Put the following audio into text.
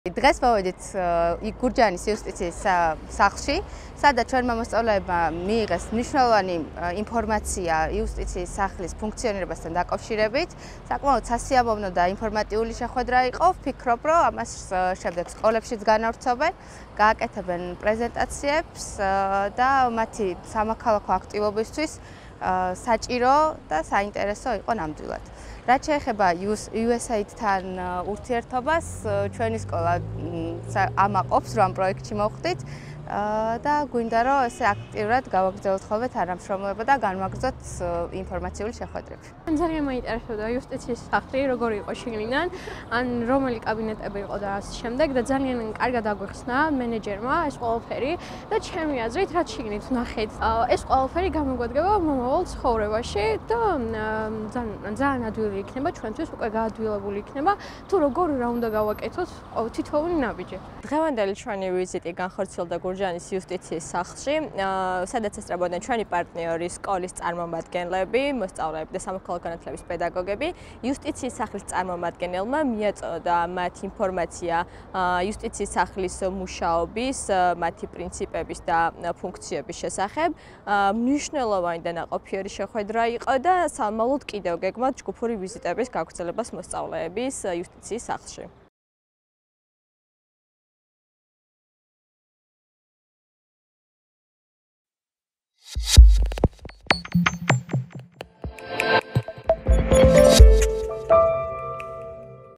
დღეს მოვედით გურჯაანის იუსტიციის სახლში, სადაც ჩვენმა მოსწავლეებმა მიიღეს მნიშვნელოვანი ინფორმაცია იუსტიციის სახლის ფუნქციონირებასთან დაკავშირებით. საკმაოდ სასიამოვნო და ინფორმატიული შეხვედრა იყო. ვფიქრობ, რომ ამას შემდეგ სკოლებშიც განავრცობენ, გააკეთებენ პრეზენტაციებს და მათი სამოქალაქო აქტივობისთვის საჭირო და საინტერესო იყო ნამდვილად. რაც შეეხება USAID-თან ურთიერთობას, ჩვენი სკოლა ამაყობს, რომ ამ პროექტში მოვხდით და გვინდა, რომ ესე აქტიურად გავაგრძელოთ ხოლმე თანამშრომლობა და განვაგრძოთ ინფორმაციული შეხვედრები. ძალიან მაინტერესებდა იუსტიციის სახლი, როგორი იყო შიგნიდან, ან რომელი კაბინეტები იყო და ასე შემდეგ და ძალიან კარგად აგვიხსნა მენეჯერმა ეს ყველაფერი და ჩემი აზრით, რაც შიგნით ვნახეთ, ეს ყველაფერი გამოგვადგება მომავალ ცხოვრებაში და ძალიან ადვილი იქნება ჩვენთვის, უკვე გაადვილებული იქნება თუ როგორ რა უნდა გავაკეთოთ თითოეული ნაბიჯი. დღევანდელი ჩვენი ვიზიტი განხორციელდა გურჯაანის იუსტიციის სახლში, სადაც ესწრებოდნენ ჩვენი პარტნიორი სკოლის წარმომადგენლები, მოსწავლეები და სამოქალაქო განათლების პედაგოგები. იუსტიციის სახლის წარმომადგენელმა მიაწოდა მათ ინფორმაცია იუსტიციის სახლის მუშაობის, მათი პრინციპების და ფუნქციების შესახებ. მნიშვნელოვანი და ნაყოფიერი შეხვედრა იყო და სამალოდ კიდევ გეგმავთ ჯგუფური ვიზიტების გაგრძელებას მოსწავლეების იუსტიციის სახლში.